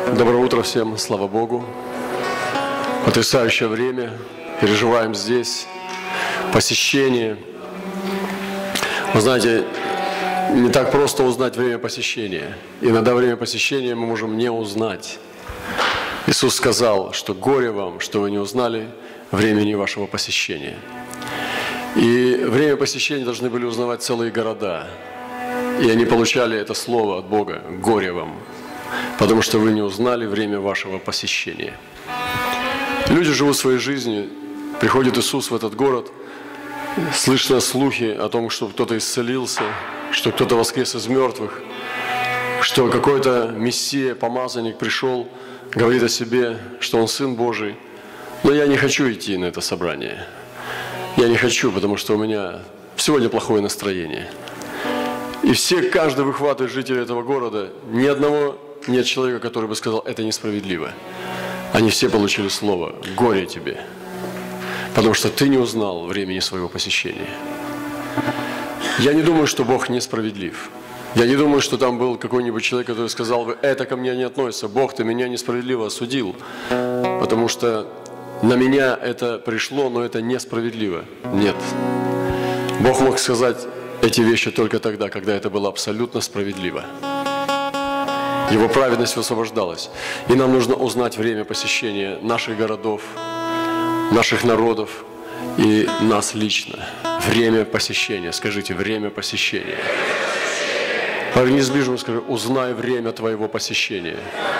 Доброе утро всем, слава Богу. Потрясающее время. Переживаем здесь. Посещение. Вы знаете, не так просто узнать время посещения. Иногда время посещения мы можем не узнать. Иисус сказал, что горе вам, что вы не узнали времени вашего посещения. И время посещения должны были узнавать целые города. И они получали это слово от Бога: горе вам, потому что вы не узнали время вашего посещения. Люди живут своей жизнью, приходит Иисус в этот город, слышно слухи о том, что кто-то исцелился, что кто-то воскрес из мертвых, что какой-то Мессия, помазанник пришел, говорит о себе, что он Сын Божий. Но я не хочу идти на это собрание. Я не хочу, потому что у меня сегодня плохое настроение. И каждый выхватывает жителей этого города. Ни одного нет человека, который бы сказал: это несправедливо. Они все получили слово: горе тебе, потому что ты не узнал времени своего посещения. Я не думаю, что Бог несправедлив. Я не думаю, что там был какой-нибудь человек, который сказал бы: это ко мне не относится, Бог, ты меня несправедливо осудил, потому что на меня это пришло, но это несправедливо. Нет. Бог мог сказать эти вещи только тогда, когда это было абсолютно справедливо. Его праведность высвобождалась. И нам нужно узнать время посещения наших городов, наших народов и нас лично. Время посещения. Скажите: время посещения. Повернись ближе и скажи: узнай время твоего посещения.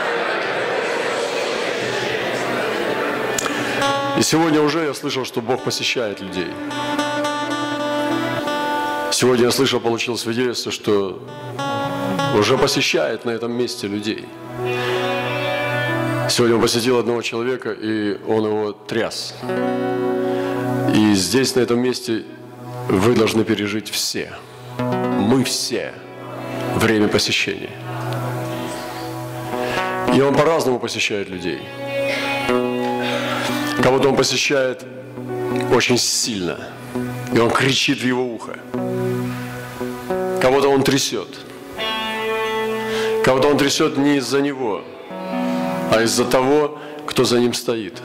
И сегодня уже я слышал, что Бог посещает людей. Сегодня я слышал, получил свидетельство, что уже посещает на этом месте людей. Сегодня он посетил одного человека, и он его тряс. И здесь, на этом месте, вы должны пережить все. Мы все. Время посещения. И он по-разному посещает людей. Кого-то он посещает очень сильно, и он кричит в его ухо. Кого-то он трясет. Кого-то он трясет не из-за него, а из-за того, кто за ним стоит.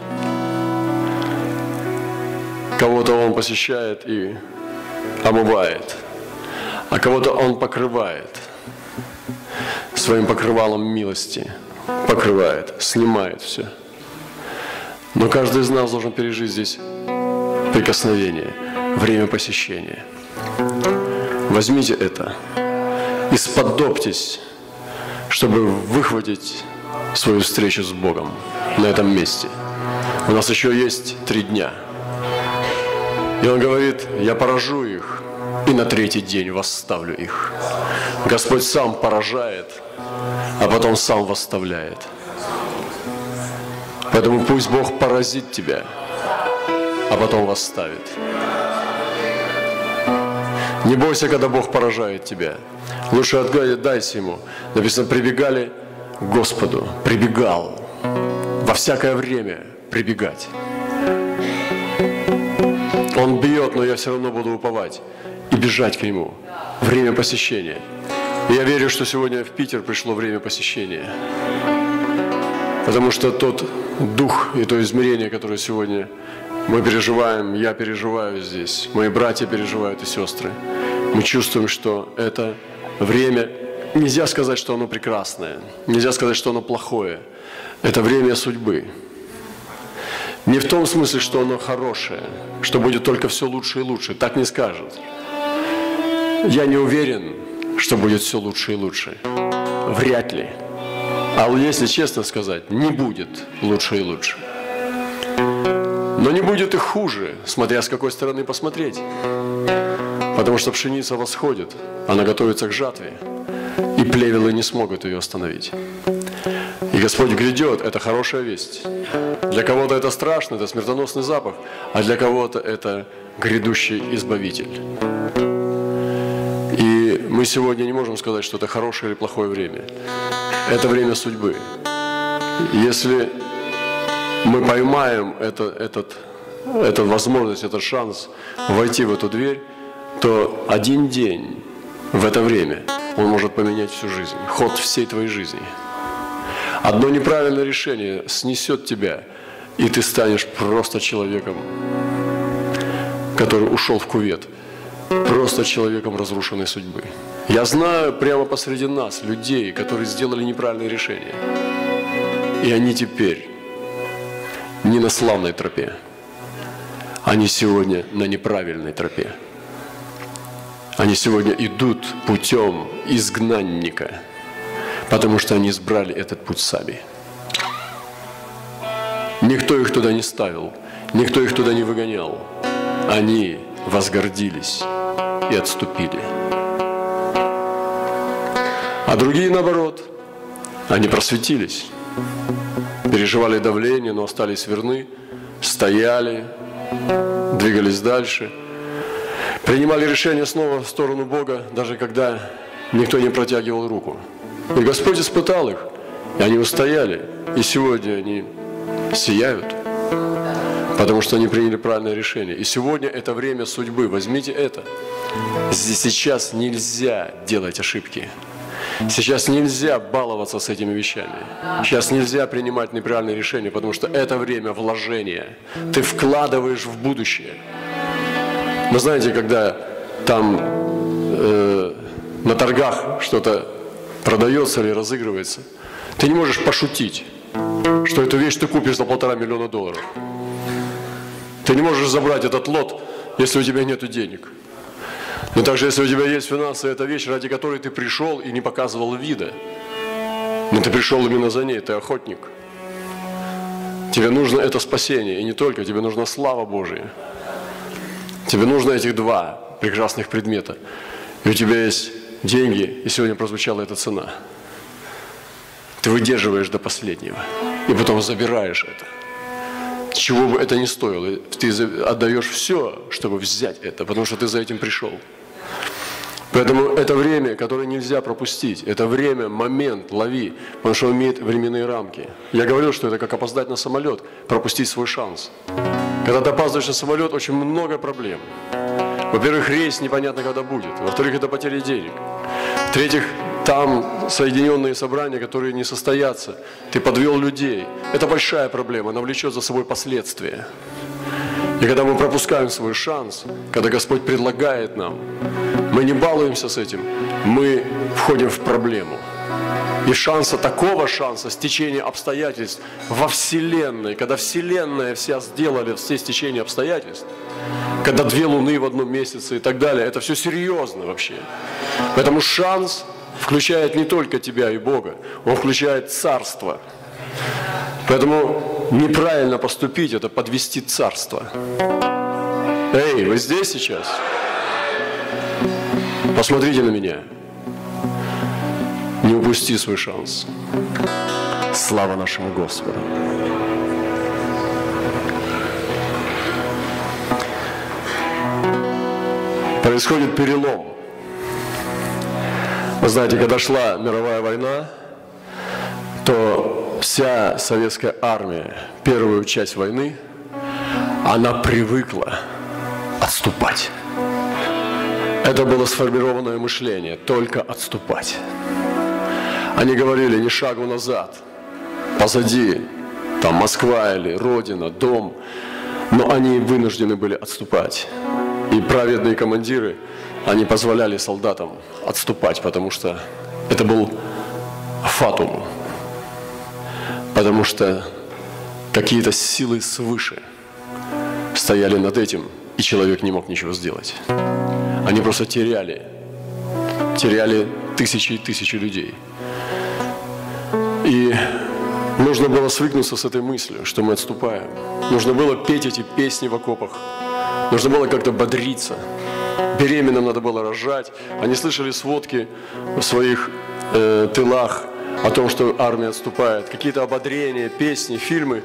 Кого-то он посещает и омывает, а кого-то он покрывает своим покрывалом милости. Покрывает, снимает все. Но каждый из нас должен пережить здесь прикосновение, время посещения. Возьмите это и сподобьтесь, чтобы выхватить свою встречу с Богом на этом месте. У нас еще есть 3 дня. И Он говорит: я поражу их, и на 3-й день восставлю их. Господь сам поражает, а потом сам восставляет. Поэтому пусть Бог поразит тебя, а потом восставит. Не бойся, когда Бог поражает тебя. Лучше отдайся Ему. Написано: прибегали к Господу. Прибегал. Во всякое время прибегать. Он бьет, но я все равно буду уповать и бежать к Нему. Время посещения. И я верю, что сегодня в Питер пришло время посещения. Потому что тот дух и то измерение, которое сегодня мы переживаем, я переживаю здесь, мои братья переживают и сестры, мы чувствуем, что это время, нельзя сказать, что оно прекрасное, нельзя сказать, что оно плохое. Это время судьбы. Не в том смысле, что оно хорошее, что будет только все лучше и лучше, так не скажут. Я не уверен, что будет все лучше и лучше. Вряд ли. А если честно сказать, не будет лучше и лучше. Но не будет и хуже, смотря с какой стороны посмотреть. Потому что пшеница восходит, она готовится к жатве, и плевелы не смогут ее остановить. И Господь грядет, это хорошая весть. Для кого-то это страшно, это смертоносный запах, а для кого-то это грядущий Избавитель. И мы сегодня не можем сказать, что это хорошее или плохое время. Это время судьбы. Если мы поймаем эту возможность, этот шанс войти в эту дверь, то один день в это время он может поменять всю жизнь, ход всей твоей жизни. Одно неправильное решение снесет тебя, и ты станешь просто человеком, который ушел в кювет, просто человеком разрушенной судьбы. Я знаю прямо посреди нас людей, которые сделали неправильные решения. И они теперь не на славной тропе. Они сегодня на неправильной тропе. Они сегодня идут путем изгнанника, потому что они избрали этот путь сами. Никто их туда не ставил, никто их туда не выгонял. Они возгордились и отступили. А другие, наоборот, они просветились, переживали давление, но остались верны, стояли, двигались дальше, принимали решения снова в сторону Бога, даже когда никто не протягивал руку. И Господь испытал их, и они устояли, и сегодня они сияют, потому что они приняли правильное решение. И сегодня это время судьбы, возьмите это. Сейчас нельзя делать ошибки. Сейчас нельзя баловаться с этими вещами. Сейчас нельзя принимать неправильные решения, потому что это время вложения. Ты вкладываешь в будущее. Вы знаете, когда там на торгах что-то продается или разыгрывается, ты не можешь пошутить, что эту вещь ты купишь за $1,5 миллиона. Ты не можешь забрать этот лот, если у тебя нет денег. Но также, если у тебя есть финансы, это вещь, ради которой ты пришел и не показывал вида. Но ты пришел именно за ней, ты охотник. Тебе нужно это спасение, и не только, тебе нужна слава Божия. Тебе нужно этих два прекрасных предмета. И у тебя есть деньги, и сегодня прозвучала эта цена. Ты выдерживаешь до последнего, и потом забираешь это. Чего бы это ни стоило, ты отдаешь все, чтобы взять это, потому что ты за этим пришел. Поэтому это время, которое нельзя пропустить, это время, момент, лови, потому что он имеет временные рамки. Я говорил, что это как опоздать на самолет, пропустить свой шанс. Когда ты опаздываешь на самолет, очень много проблем. Во-первых, рейс непонятно когда будет. Во-вторых, это потеря денег. В-третьих, там соединенные собрания, которые не состоятся. Ты подвел людей. Это большая проблема, она влечет за собой последствия. И когда мы пропускаем свой шанс, когда Господь предлагает нам, мы не балуемся с этим, мы входим в проблему. И такого шанса, стечения обстоятельств во Вселенной, когда Вселенная вся сделали все стечения обстоятельств, когда 2 луны в одном месяце и так далее, это все серьезно вообще. Поэтому шанс включает не только тебя и Бога, он включает царство. Поэтому неправильно поступить – это подвести царство. Эй, вы здесь сейчас? Посмотрите на меня. Не упусти свой шанс. Слава нашему Господу. Происходит перелом. Вы знаете, когда шла мировая война, то вся советская армия, первую часть войны, она привыкла отступать. Это было сформированное мышление, только отступать. Они говорили, ни шагу назад, позади, там Москва или Родина, дом, но они вынуждены были отступать. И праведные командиры, они позволяли солдатам отступать, потому что это был фатум, потому что какие-то силы свыше стояли над этим, и человек не мог ничего сделать. Они просто теряли тысячи и тысячи людей. И нужно было свыкнуться с этой мыслью, что мы отступаем. Нужно было петь эти песни в окопах. Нужно было как-то бодриться. Беременным надо было рожать. Они слышали сводки в своих тылах о том, что армия отступает. Какие-то ободрения, песни, фильмы.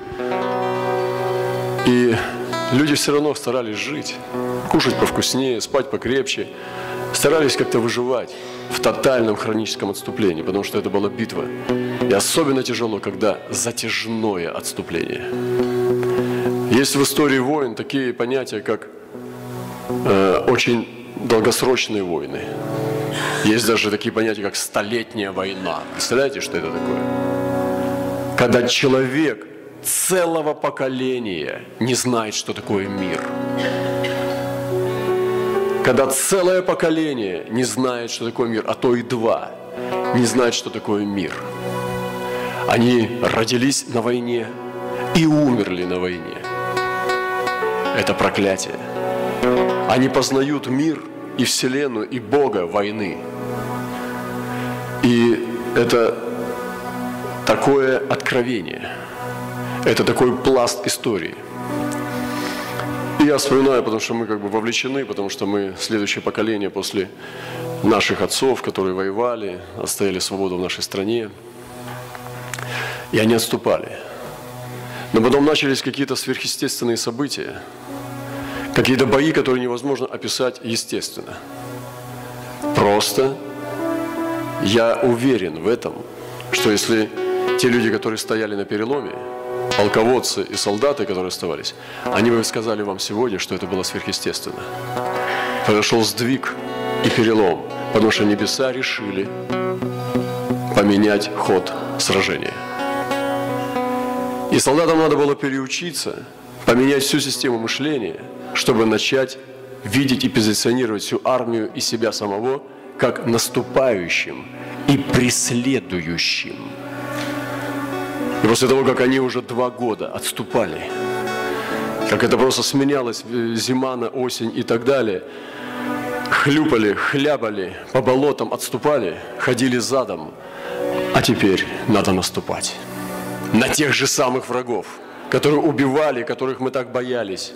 И люди все равно старались жить. Кушать повкуснее, спать покрепче. Старались как-то выживать в тотальном хроническом отступлении, потому что это была битва. И особенно тяжело, когда затяжное отступление. Есть в истории войн такие понятия, как очень долгосрочные войны. Есть даже такие понятия, как столетняя война. Представляете, что это такое? когда человек целого поколения не знает, что такое мир. Когда целое поколение не знает, что такое мир, а то и два, не знает, что такое мир. Они родились на войне и умерли на войне. Это проклятие. Они познают мир и Вселенную, и Бога войны. И это такое откровение. Это такой пласт истории. И я вспоминаю, потому что мы как бы вовлечены, потому что мы следующее поколение после наших отцов, которые воевали, отстояли свободу в нашей стране. И они отступали. Но потом начались какие-то сверхъестественные события, какие-то бои, которые невозможно описать естественно. Просто я уверен в этом, что если те люди, которые стояли на переломе, полководцы и солдаты, которые оставались, они бы сказали вам сегодня, что это было сверхъестественно. Произошел сдвиг и перелом, потому что небеса решили поменять ход сражения. И солдатам надо было переучиться, поменять всю систему мышления, чтобы начать видеть и позиционировать всю армию и себя самого как наступающим и преследующим. И после того, как они уже 2 года отступали, как это просто сменялось зима на осень и так далее, хлюпали, хлябали, по болотам отступали, ходили задом, а теперь надо наступать на тех же самых врагов, которые убивали, которых мы так боялись.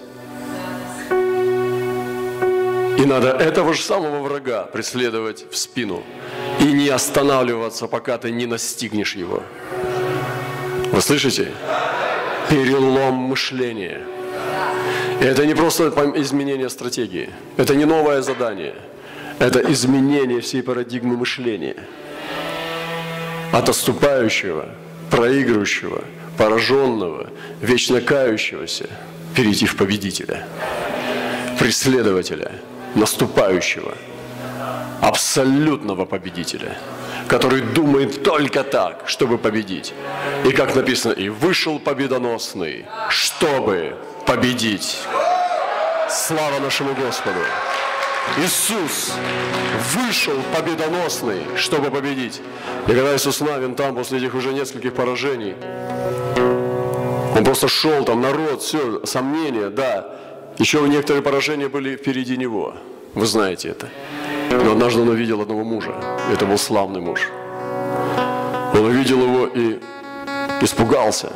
И надо этого же самого врага преследовать в спину и не останавливаться, пока ты не настигнешь его. Вы слышите? Перелом мышления. И это не просто изменение стратегии, это не новое задание, это изменение всей парадигмы мышления. От отступающего, проигрывающего, пораженного, вечно кающегося перейти в победителя, преследователя, наступающего, абсолютного победителя, который думает только так, чтобы победить. И как написано, и вышел победоносный, чтобы победить. Слава нашему Господу! Иисус вышел победоносный, чтобы победить. И когда Иисус Навин там, после этих уже нескольких поражений, он просто шел, там народ, все, сомнения, да. Еще некоторые поражения были впереди него. Вы знаете это. Но однажды он увидел одного мужа. И это был славный муж. Он увидел его и испугался.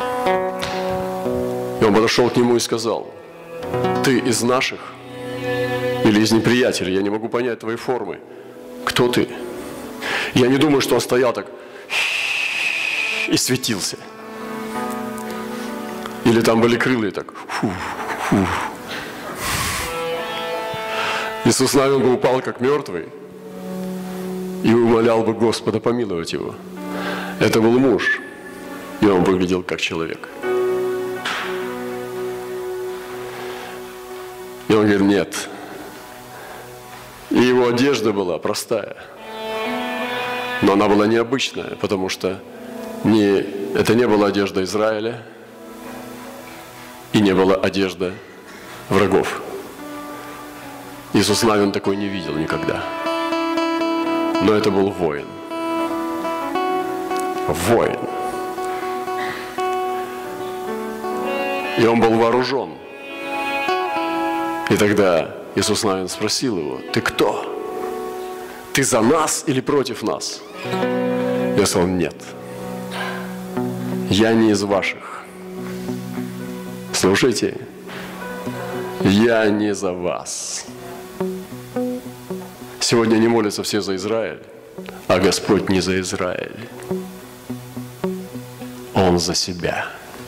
И он подошел к нему и сказал: ты из наших или из неприятелей? Я не могу понять твоей формы. Кто ты? Я не думаю, что он стоял так и светился. Или там были крылья так. Иисус Навин бы упал как мертвый и умолял бы Господа помиловать его. Это был муж, и он выглядел как человек. И он говорит: нет. И его одежда была простая, но она была необычная, потому что это не была одежда Израиля и не была одежда врагов. Иисус Навин такой не видел никогда. Но это был воин. Воин. И он был вооружен. И тогда Иисус Навин спросил его: ты кто? Ты за нас или против нас? Я сказал: нет. Я не из ваших. Слушайте, я не за вас. Сегодня не молятся все за Израиль, а Господь не за Израиль. Он за себя.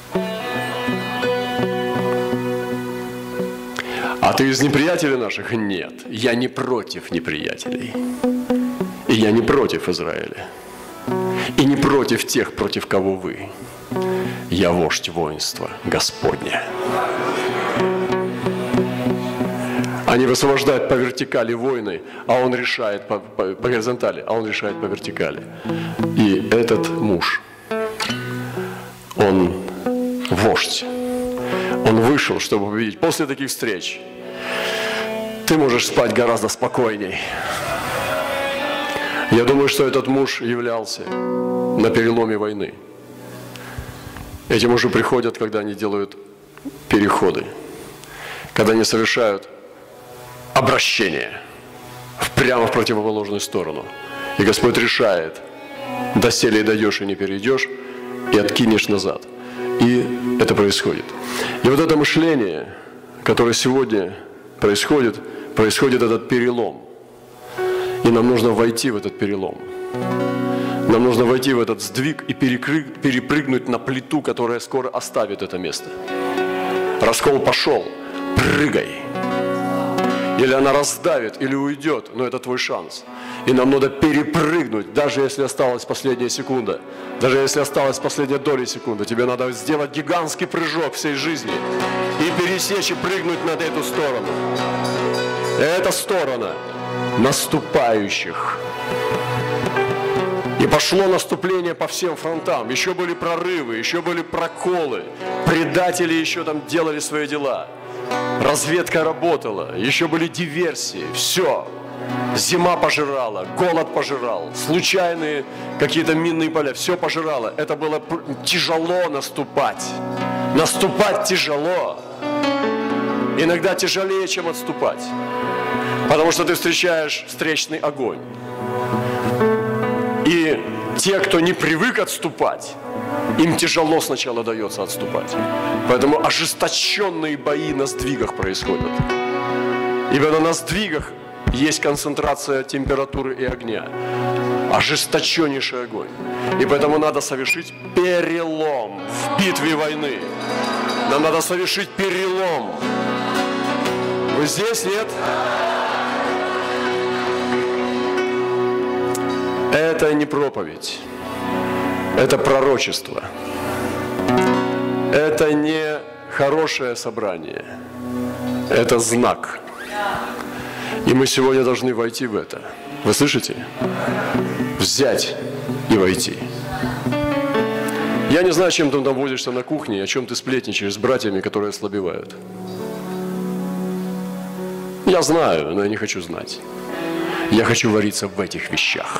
А ты из неприятелей наших? Нет. Я не против неприятелей. И я не против Израиля. И не против тех, против кого вы. Я вождь воинства Господня. Они высвобождают по вертикали войны, а он решает по горизонтали, а он решает по вертикали. И этот муж Он вождь. Он вышел, чтобы победить. После таких встреч ты можешь спать гораздо спокойней. Я думаю, что этот муж являлся на переломе войны. Эти мужи приходят, когда они делают переходы, когда они совершают обращение прямо в противоположную сторону. И Господь решает, доселе дойдешь и не перейдешь, и откинешь назад. И это происходит. И вот это мышление, которое сегодня происходит этот перелом. И нам нужно войти в этот перелом. Нам нужно войти в этот сдвиг и перепрыгнуть на плиту, которая скоро оставит это место. Раскол пошел, прыгай. Или она раздавит, или уйдет, но это твой шанс. И нам надо перепрыгнуть, даже если осталась последняя секунда, даже если осталась последняя доля секунды. Тебе надо сделать гигантский прыжок всей жизни и пересечь и прыгнуть на эту сторону. Это сторона наступающих. И пошло наступление по всем фронтам. Еще были прорывы, еще были проколы. Предатели еще там делали свои дела. Разведка работала, еще были диверсии. Все. Зима пожирала, голод пожирал, случайные какие-то минные поля. Все пожирало. Это было тяжело наступать. Наступать тяжело. Иногда тяжелее, чем отступать. Потому что ты встречаешь встречный огонь. И те, кто не привык отступать, им тяжело сначала дается отступать. Поэтому ожесточенные бои на сдвигах происходят. Именно на сдвигах есть концентрация температуры и огня. Ожесточеннейший огонь. И поэтому надо совершить перелом в битве войны. Нам надо совершить перелом. Вы здесь, нет? Это не проповедь, это пророчество, это не хорошее собрание, это знак. И мы сегодня должны войти в это. Вы слышите? Взять и войти. Я не знаю, чем ты там возишься на кухне, о чем ты сплетничаешь с братьями, которые ослабевают. Я знаю, но я не хочу знать. Я хочу вариться в этих вещах.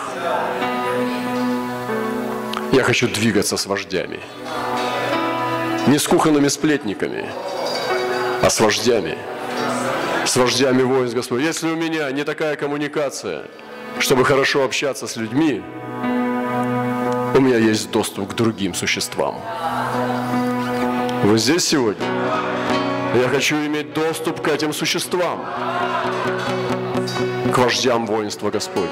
Я хочу двигаться с вождями. Не с кухонными сплетниками, а с вождями. С вождями воинств Господь. Если у меня не такая коммуникация, чтобы хорошо общаться с людьми, у меня есть доступ к другим существам. Вы здесь сегодня? Я хочу иметь доступ к этим существам. К вождям воинства Господня.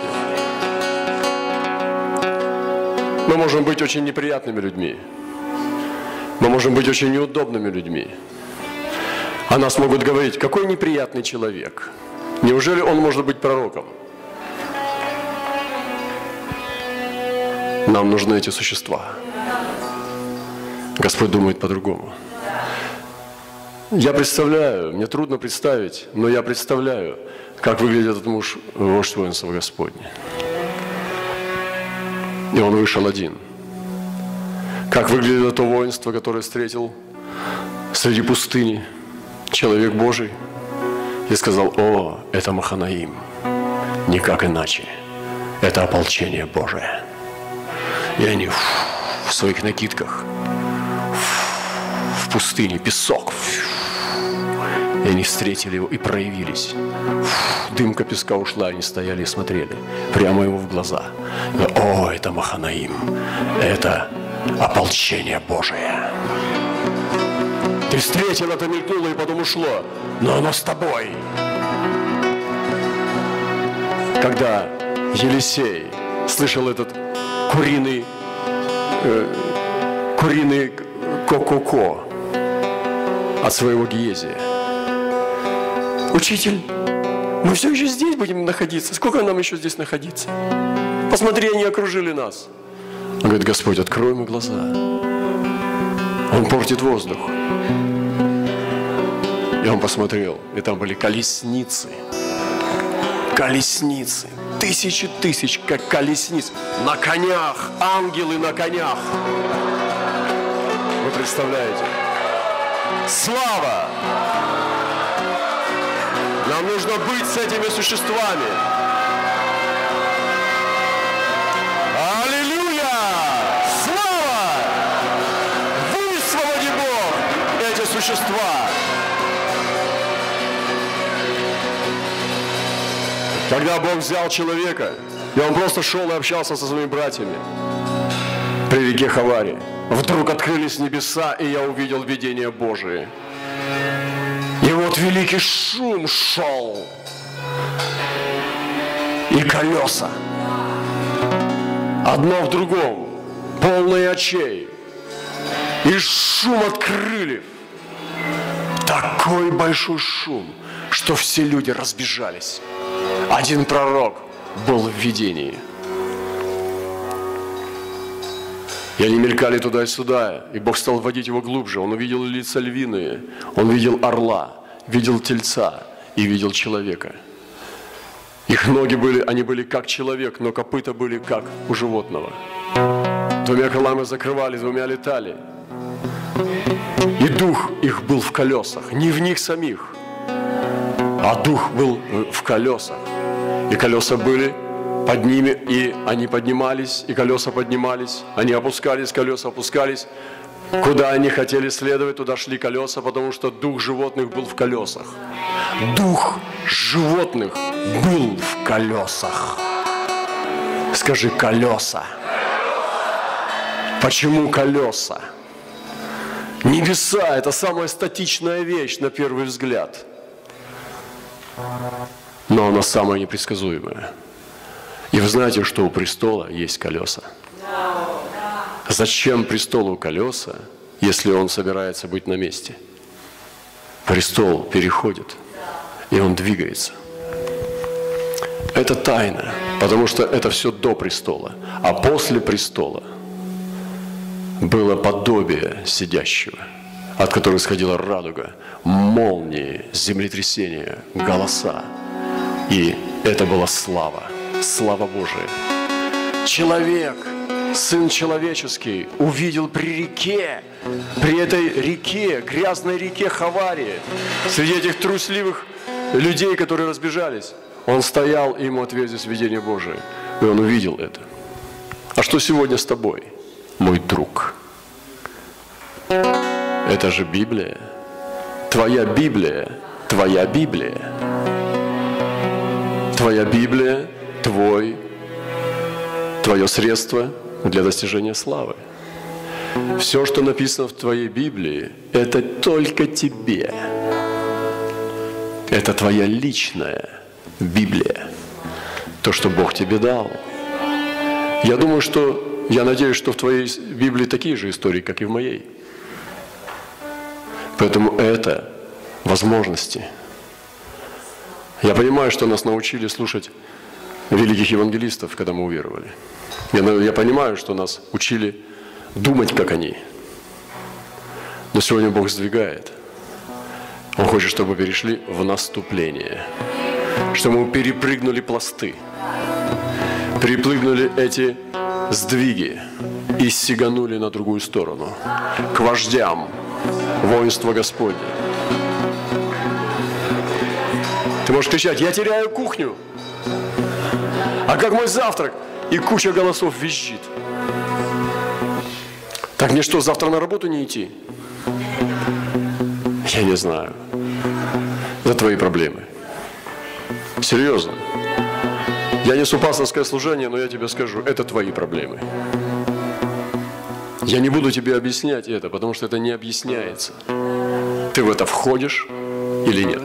Мы можем быть очень неприятными людьми. Мы можем быть очень неудобными людьми. О нас могут говорить, какой неприятный человек. Неужели он может быть пророком? Нам нужны эти существа. Господь думает по-другому. Я представляю, мне трудно представить, но я представляю, как выглядит этот муж, вождь воинства Господня. И он вышел один. Как выглядит это воинство, которое встретил среди пустыни человек Божий и сказал: о, это Маханаим, никак иначе, это ополчение Божие. И они в своих накидках, в пустыне, песок, и они встретили его и проявились. Дымка песка ушла, они стояли и смотрели прямо ему в глаза. О, это Маханаим, это ополчение Божие. Ты встретил, это мелькнуло и потом ушло, но оно с тобой. Когда Елисей слышал этот куриный ко-ко-ко от своего Гиезия: учитель, мы все еще здесь будем находиться. Сколько нам еще здесь находиться? Посмотри, они окружили нас. Он говорит: Господь, открой ему глаза. Он портит воздух. И он посмотрел, и там были колесницы. Колесницы. Тысячи тысяч, как колесниц. На конях. Ангелы на конях. Вы представляете? Слава! Нам нужно быть с этими существами. Аллилуйя! Слава! Высвободи Бог эти существа. Когда Бог взял человека, и он просто шел и общался со своими братьями при реке Хавари, вдруг открылись небеса, и я увидел видение Божие. И вот великий шум шел, и колеса, одно в другом, полные очей, и шум от крыльев. Такой большой шум, что все люди разбежались. Один пророк был в видении. И они мелькали туда и сюда, и Бог стал вводить его глубже. Он увидел лица львиные, он видел орла, видел тельца и видел человека. Их ноги они были как человек, но копыта были как у животного. Двумя крылами закрывали, двумя летали. И дух их был в колесах, не в них самих, а дух был в колесах. И колеса были под ними, и они поднимались, и колеса поднимались. Они опускались, колеса опускались. Куда они хотели следовать, туда шли колеса, потому что дух животных был в колесах. Дух животных был в колесах. Скажи, колеса. Почему колеса? Небеса – это самая статичная вещь на первый взгляд. Но она самая непредсказуемая. И вы знаете, что у престола есть колеса. Зачем престолу колеса, если он собирается быть на месте? Престол переходит, и он двигается. Это тайна, потому что это все до престола. А после престола было подобие сидящего, от которого исходила радуга, молнии, землетрясения, голоса. И это была слава, слава Божия. Человек, Сын человеческий, увидел при этой реке, грязной реке Хавари, среди этих трусливых людей, которые разбежались, он стоял, и ему отверзилось видение Божие, и он увидел это. А что сегодня с тобой, мой друг? Это же Библия. Твоя Библия, твоя Библия. Твоя Библия, твое средство для достижения славы. Все, что написано в твоей Библии, это только тебе. Это твоя личная Библия. То, что Бог тебе дал. Я надеюсь, что в твоей Библии такие же истории, как и в моей. Поэтому это возможности. Я понимаю, что нас научили слушать великих евангелистов, когда мы уверовали. Я понимаю, что нас учили думать, как они. Но сегодня Бог сдвигает. Он хочет, чтобы мы перешли в наступление. Чтобы мы перепрыгнули пласты. Перепрыгнули эти сдвиги и сиганули на другую сторону. К вождям воинства Господня. Ты можешь кричать: я теряю кухню. А как мой завтрак? И куча голосов визжит. Так мне что, завтра на работу не идти? Я не знаю. Это твои проблемы. Серьезно. Я несу пасторское служение, но я тебе скажу, это твои проблемы. Я не буду тебе объяснять это, потому что это не объясняется. Ты в это входишь или нет?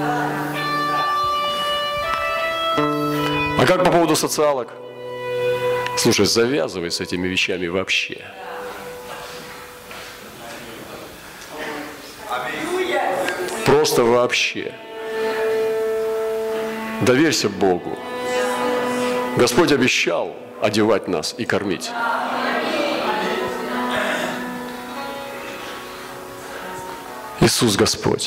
А как по поводу социалок? Слушай, завязывай с этими вещами вообще. Просто вообще. Доверься Богу. Господь обещал одевать нас и кормить. Иисус Господь.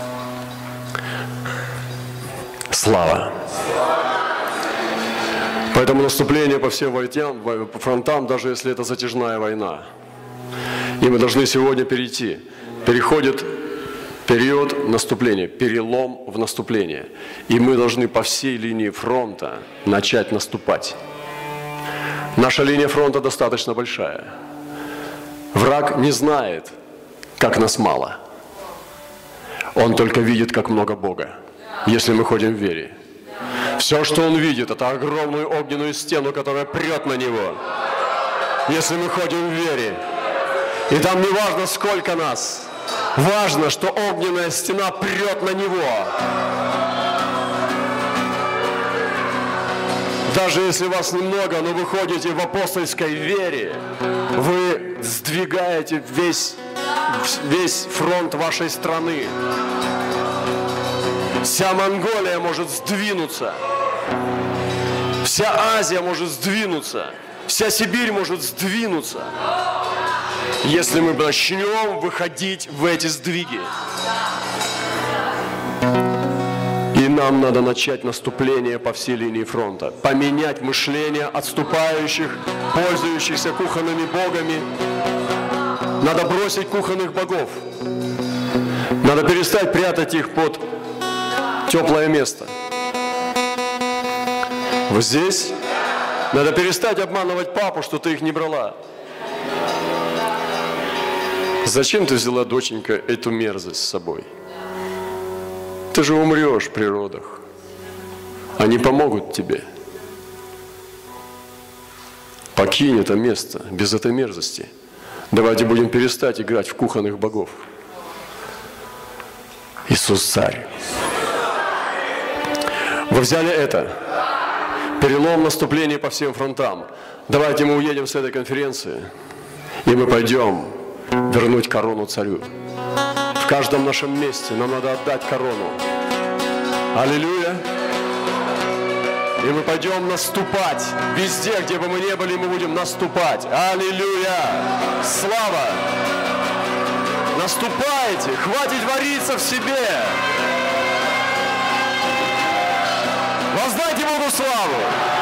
Слава. Поэтому наступление по всем фронтам, даже если это затяжная война. И мы должны сегодня перейти. Переходит период наступления, перелом в наступление. И мы должны по всей линии фронта начать наступать. Наша линия фронта достаточно большая. Враг не знает, как нас мало. Он только видит, как много Бога, если мы ходим в вере. Все, что он видит, это огромную огненную стену, которая прет на него, если мы ходим в вере. И там не важно, сколько нас, важно, что огненная стена прет на него. Даже если вас немного, но вы ходите в апостольской вере, вы сдвигаете весь фронт вашей страны. Вся Монголия может сдвинуться, вся Азия может сдвинуться, вся Сибирь может сдвинуться, если мы начнем выходить в эти сдвиги. И нам надо начать наступление по всей линии фронта, поменять мышление отступающих, пользующихся кухонными богами. Надо бросить кухонных богов. Надо перестать прятать их под теплое место. Вот здесь надо перестать обманывать папу, что ты их не брала. Зачем ты взяла, доченька, эту мерзость с собой? Ты же умрешь при родах. Они помогут тебе. Покинь это место без этой мерзости. Давайте будем перестать играть в кухонных богов. Иисус царь. Вы взяли это. Перелом наступления по всем фронтам. Давайте мы уедем с этой конференции, и мы пойдем вернуть корону царю. В каждом нашем месте нам надо отдать корону. Аллилуйя! И мы пойдем наступать. Везде, где бы мы ни были, мы будем наступать. Аллилуйя! Слава! Наступайте! Хватит вариться в себе! Воздайте Богу славу!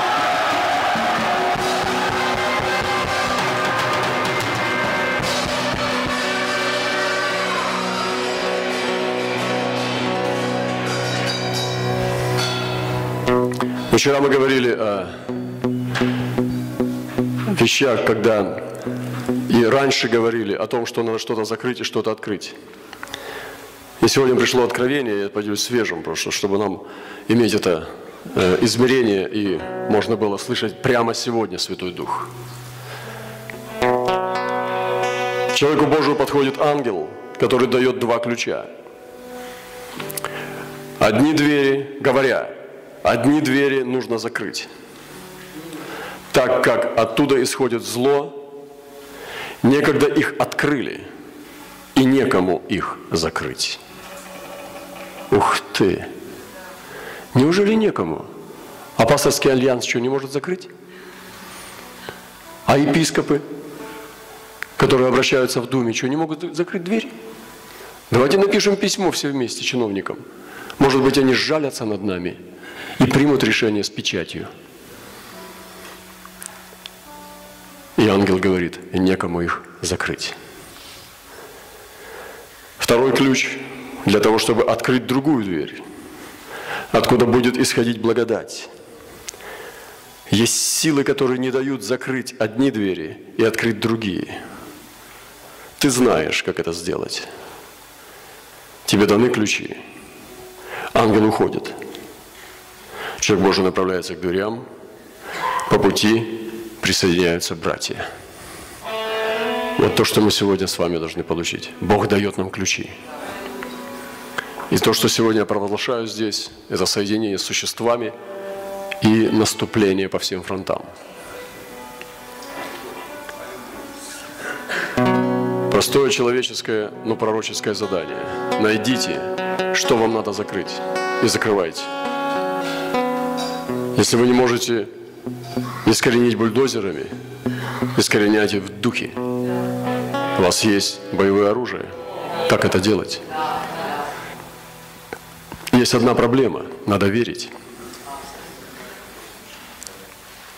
Вчера мы говорили о вещах, когда и раньше говорили о том, что надо что-то закрыть и что-то открыть. И сегодня пришло откровение, я поделюсь свежим, просто чтобы нам иметь это измерение и можно было слышать прямо сегодня Святой Дух. Человеку Божию подходит ангел, который дает 2 ключа. Одни двери, говоря, одни двери нужно закрыть, так как оттуда исходит зло, некогда их открыли, и некому их закрыть. Ух ты! Неужели некому? А пасторский альянс что, не может закрыть? А епископы, которые обращаются в Думе, что, не могут закрыть дверь? Давайте напишем письмо все вместе чиновникам. Может быть, они сжалятся над нами и примут решение с печатью. И ангел говорит, некому их закрыть. Второй ключ для того, чтобы открыть другую дверь, откуда будет исходить благодать. Есть силы, которые не дают закрыть одни двери и открыть другие. Ты знаешь, как это сделать. Тебе даны ключи. Ангел уходит. Человек Божий направляется к дверям. По пути присоединяются братья. Вот то, что мы сегодня с вами должны получить. Бог дает нам ключи. И то, что сегодня я провозглашаю здесь, это соединение с существами и наступление по всем фронтам. Простое человеческое, но пророческое задание. Найдите, что вам надо закрыть, и закрывайте. Если вы не можете искоренить бульдозерами, искореняйте в духе. У вас есть боевое оружие. Как это делать? Есть одна проблема. Надо верить.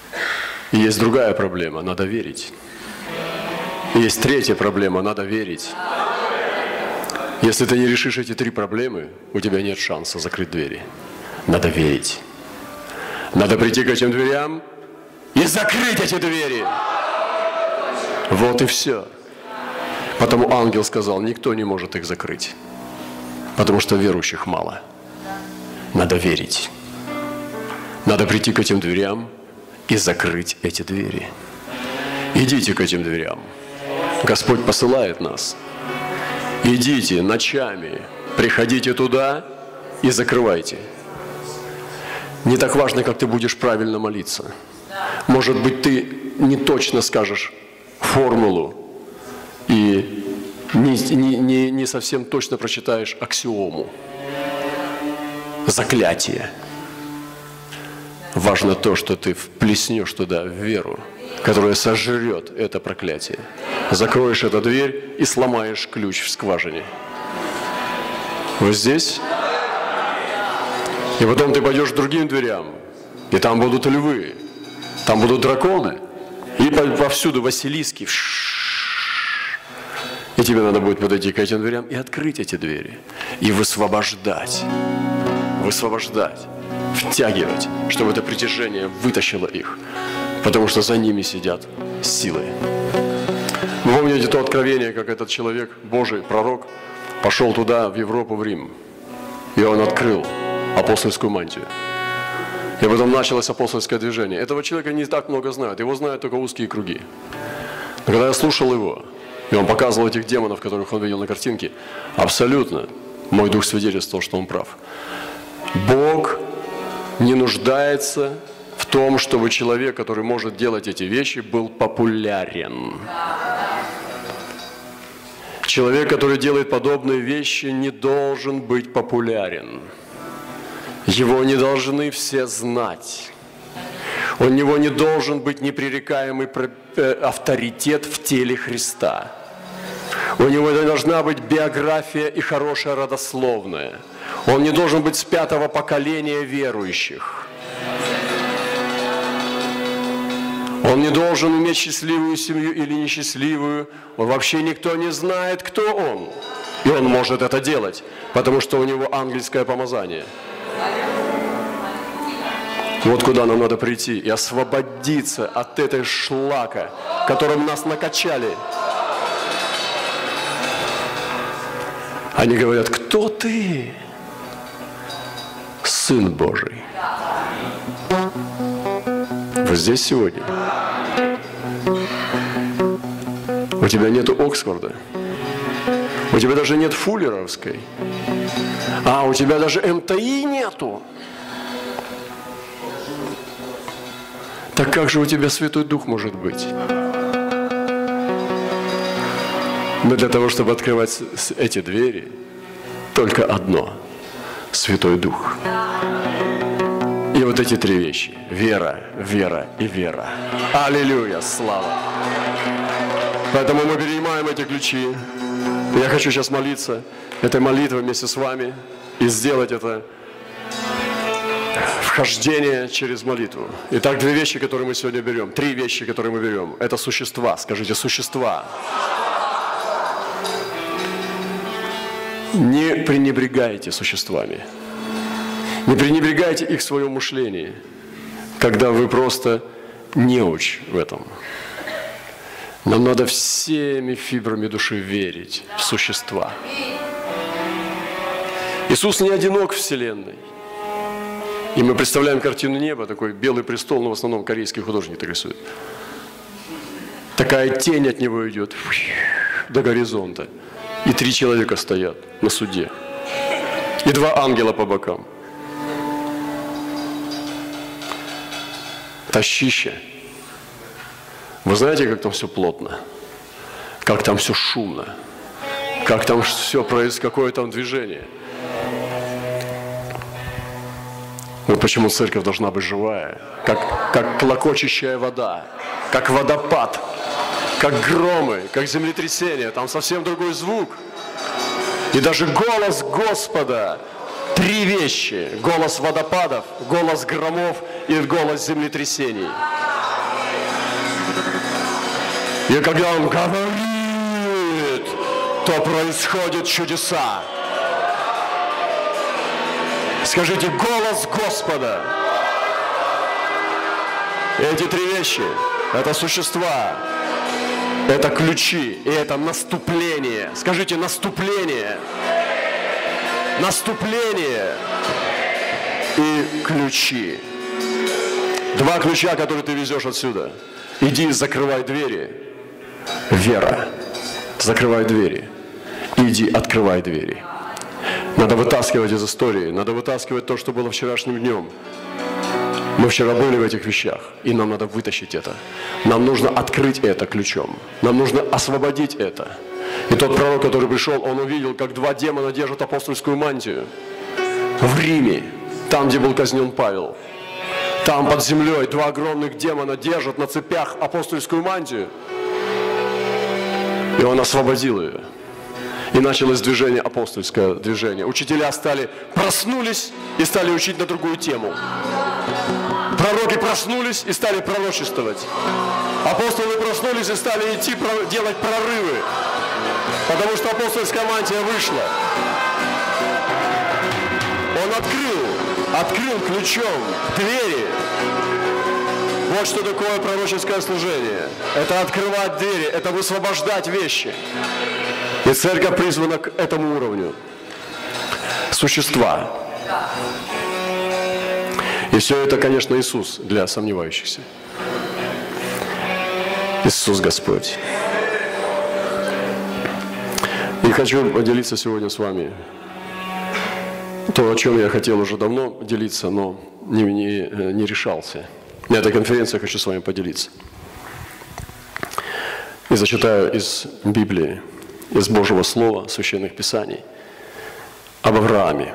И есть другая проблема – надо верить. И есть третья проблема – надо верить. Если ты не решишь эти три проблемы, у тебя нет шанса закрыть двери. Надо верить. Надо прийти к этим дверям и закрыть эти двери. Вот и все. Потому ангел сказал, никто не может их закрыть, потому что верующих мало. Надо верить. Надо прийти к этим дверям и закрыть эти двери. Идите к этим дверям. Господь посылает нас. Идите ночами, приходите туда и закрывайте. Не так важно, как ты будешь правильно молиться. Может быть, ты не точно скажешь формулу и не совсем точно прочитаешь аксиому, заклятие. Важно то, что ты вплеснешь туда веру, которая сожрет это проклятие. Закроешь эту дверь и сломаешь ключ в скважине. Вот здесь. И потом ты пойдешь к другим дверям, и там будут львы, там будут драконы, и повсюду Василиски. И тебе надо будет подойти к этим дверям и открыть эти двери, и высвобождать, втягивать, чтобы это притяжение вытащило их, потому что за ними сидят силы. Вы помните то откровение, как этот человек, Божий пророк, пошел туда, в Европу, в Рим, и он открыл апостольскую мантию. И потом началось апостольское движение. Этого человека не так много знают, его знают только узкие круги. Но когда я слушал его, и он показывал этих демонов, которых он видел на картинке, абсолютно мой дух свидетельствовал, что он прав. Бог не нуждается в том, чтобы человек, который может делать эти вещи, был популярен. Человек, который делает подобные вещи, не должен быть популярен. Его не должны все знать. У него не должен быть непререкаемый авторитет в теле Христа. У него не должна быть биография и хорошая родословная. Он не должен быть с 5-го поколения верующих. Он не должен иметь счастливую семью или несчастливую. Вообще никто не знает, кто он. И он может это делать, потому что у него ангельское помазание. Вот куда нам надо прийти и освободиться от этой шлака, которым нас накачали. Они говорят, кто ты? Сын Божий. Вы здесь сегодня? У тебя нету Оксфорда. У тебя даже нет Фуллеровской. А у тебя даже МТИ нету. Так как же у тебя Святой Дух может быть? Но для того, чтобы открывать эти двери, только одно – Святой Дух. И вот эти три вещи – вера, вера и вера. Аллилуйя, слава! Поэтому мы перенимаем эти ключи. Я хочу сейчас молиться этой молитвой вместе с вами и сделать это вхождение через молитву. Итак, две вещи, которые мы сегодня берем. Три вещи, которые мы берем. Это существа. Скажите, существа. Не пренебрегайте существами. Не пренебрегайте их в своем мышлении, когда вы просто неуч в этом. Нам надо всеми фибрами души верить в существа. Иисус не одинок в вселенной. И мы представляем картину неба, такой белый престол, но в основном корейские художники так рисуют. Такая тень от него идет до горизонта. И 3 человека стоят на суде. И 2 ангела по бокам. Тащище. Вы знаете, как там все плотно? Как там все шумно? Как там все происходит, какое там движение? Вот почему церковь должна быть живая, как клокочущая вода, как водопад, как громы, как землетрясение. Там совсем другой звук. И даже голос Господа. 3 вещи. Голос водопадов, голос громов и голос землетрясений. И когда Он говорит, то происходят чудеса. Скажите: голос Господа. Эти три вещи – это существа, это ключи и это наступление. Скажите: наступление. Наступление и ключи. Два ключа, которые ты везешь отсюда. Иди, закрывай двери. Вера. Закрывай двери. Иди, открывай двери. Надо вытаскивать из истории. Надо вытаскивать то, что было вчерашним днем. Мы вчера были в этих вещах, и нам надо вытащить это. Нам нужно открыть это ключом. Нам нужно освободить это. И тот пророк, который пришел, он увидел, как два демона держат апостольскую мантию в Риме, там, где был казнен Павел. Там под землей два огромных демона держат на цепях апостольскую мантию. И он освободил ее. И началось движение, апостольское движение. Учителя проснулись и стали учить на другую тему. Пророки проснулись и стали пророчествовать. Апостолы проснулись и стали идти делать прорывы. Потому что апостольская мантия вышла. Он открыл ключом двери. Вот что такое пророческое служение. Это открывать двери, это высвобождать вещи. И церковь призвана к этому уровню. Существа. И все это, конечно, Иисус для сомневающихся. Иисус Господь. И хочу поделиться сегодня с вами то, о чем я хотел уже давно делиться, но не решался. На этой конференции хочу с вами поделиться. И зачитаю из Библии, из Божьего Слова, Священных Писаний, об Аврааме.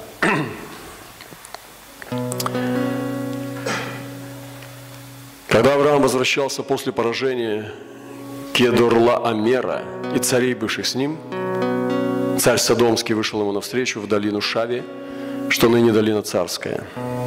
Когда Авраам возвращался после поражения Кедорлаомера и царей, бывших с ним, царь Содомский вышел ему навстречу в долину Шави, что ныне долина Царская.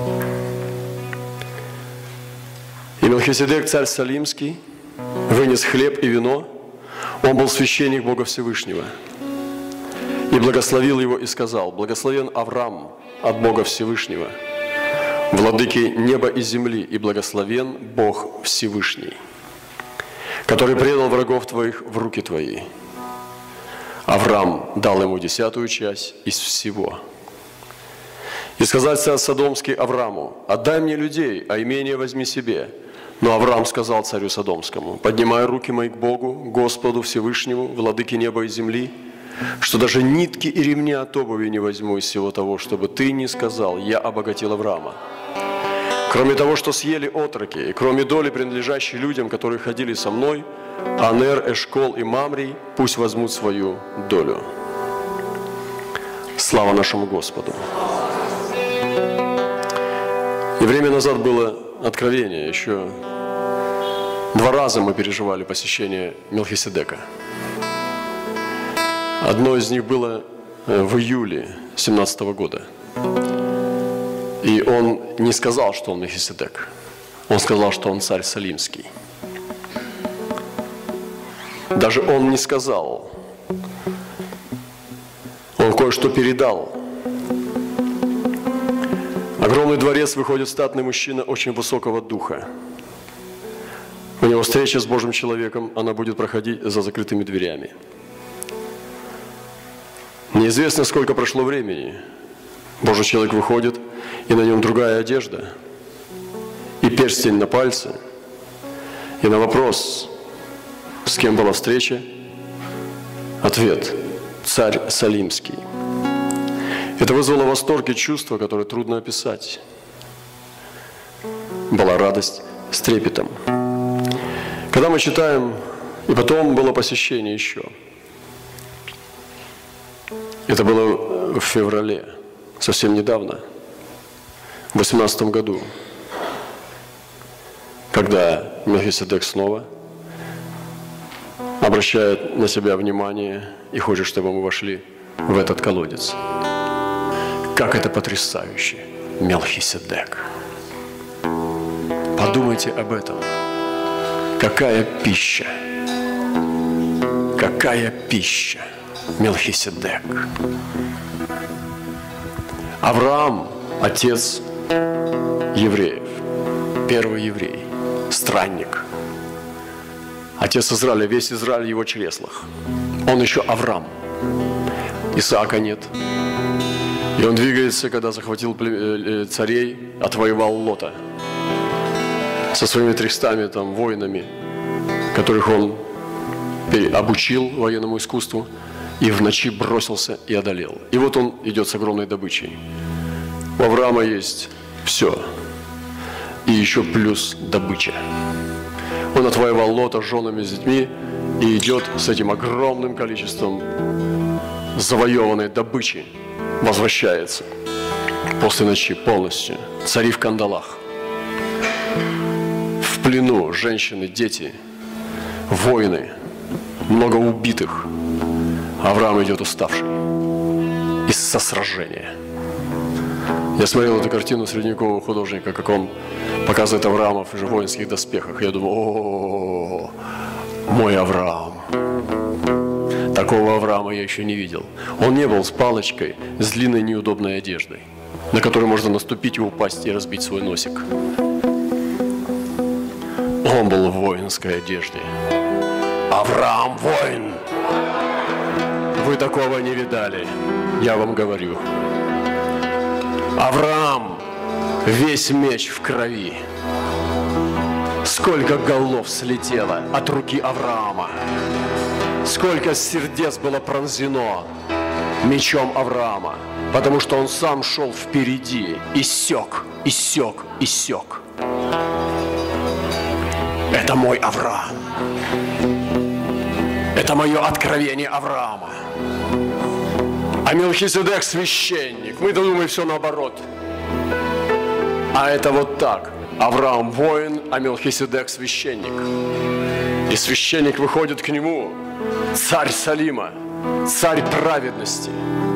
И Мелхиседек, царь Салимский, вынес хлеб и вино. Он был священник Бога Всевышнего. И благословил его и сказал: благословен Авраам от Бога Всевышнего, владыки неба и земли, и благословен Бог Всевышний, который предал врагов твоих в руки твои. Авраам дал ему 10-ю часть из всего. И сказал царь Содомский Аврааму: отдай мне людей, а имение возьми себе. Но Авраам сказал царю Содомскому: поднимай руки мои к Богу, Господу Всевышнему, владыке неба и земли, что даже нитки и ремня от обуви не возьму из всего того, чтобы ты не сказал: я обогатил Авраама. Кроме того, что съели отроки, и кроме доли, принадлежащей людям, которые ходили со мной, Анер, Эшкол и Мамрий пусть возьмут свою долю. Слава нашему Господу! И время назад было откровение. Еще 2 раза мы переживали посещение Мелхиседека. Одно из них было в июле 2017 года. И он не сказал, что он Мелхиседек. Он сказал, что он царь Салимский. Даже он не сказал. Он кое-что передал. Огромный дворец выходит статный мужчина очень высокого духа. У него встреча с Божьим человеком, она будет проходить за закрытыми дверями. Неизвестно, сколько прошло времени. Божий человек выходит, и на нем другая одежда, и перстень на пальце. И на вопрос, с кем была встреча, ответ: царь Салимский. Это вызвало восторг и чувство, которое трудно описать. Была радость с трепетом. Когда мы читаем, и потом было посещение еще. Это было в феврале, совсем недавно, в 2018 году, когда Мелхиседек снова обращает на себя внимание и хочет, чтобы мы вошли в этот колодец. Как это потрясающе! Мелхиседек. Подумайте об этом. Какая пища! Какая пища! Мелхиседек. Авраам – отец евреев, первый еврей, странник. Отец Израиля, весь Израиль в его чреслах. Он еще Авраам. Исаака нет. И он двигается, когда захватил царей, отвоевал Лота со своими 300 там воинами, которых он обучил военному искусству, и в ночи бросился и одолел. И вот он идет с огромной добычей. У Авраама есть все. И еще плюс добыча. Он отвоевал Лота с женами, с детьми и идет с этим огромным количеством завоеванной добычи. Возвращается после ночи полностью. Цари в кандалах. В плену женщины, дети, воины, много убитых. Авраам идет уставший из-за сражения. Я смотрел эту картину средневекового художника, как он показывает Авраама в воинских доспехах. Я думаю, о, мой Авраам. Такого Авраама я еще не видел. Он не был с палочкой, с длинной неудобной одеждой, на которую можно наступить и упасть и разбить свой носик. Он был в воинской одежде. Авраам воин. Вы такого не видали, я вам говорю. Авраам, весь меч в крови. Сколько голов слетело от руки Авраама. Сколько сердец было пронзено мечом Авраама. Потому что он сам шел впереди и сёк, и сёк, и сёк. Это мой Авраам. Это мое откровение Авраама. А Мелхиседек священник. Мы-то думаем все наоборот. А это вот так. Авраам воин, а Мелхиседек священник. И священник выходит к нему, царь Салима, царь праведности.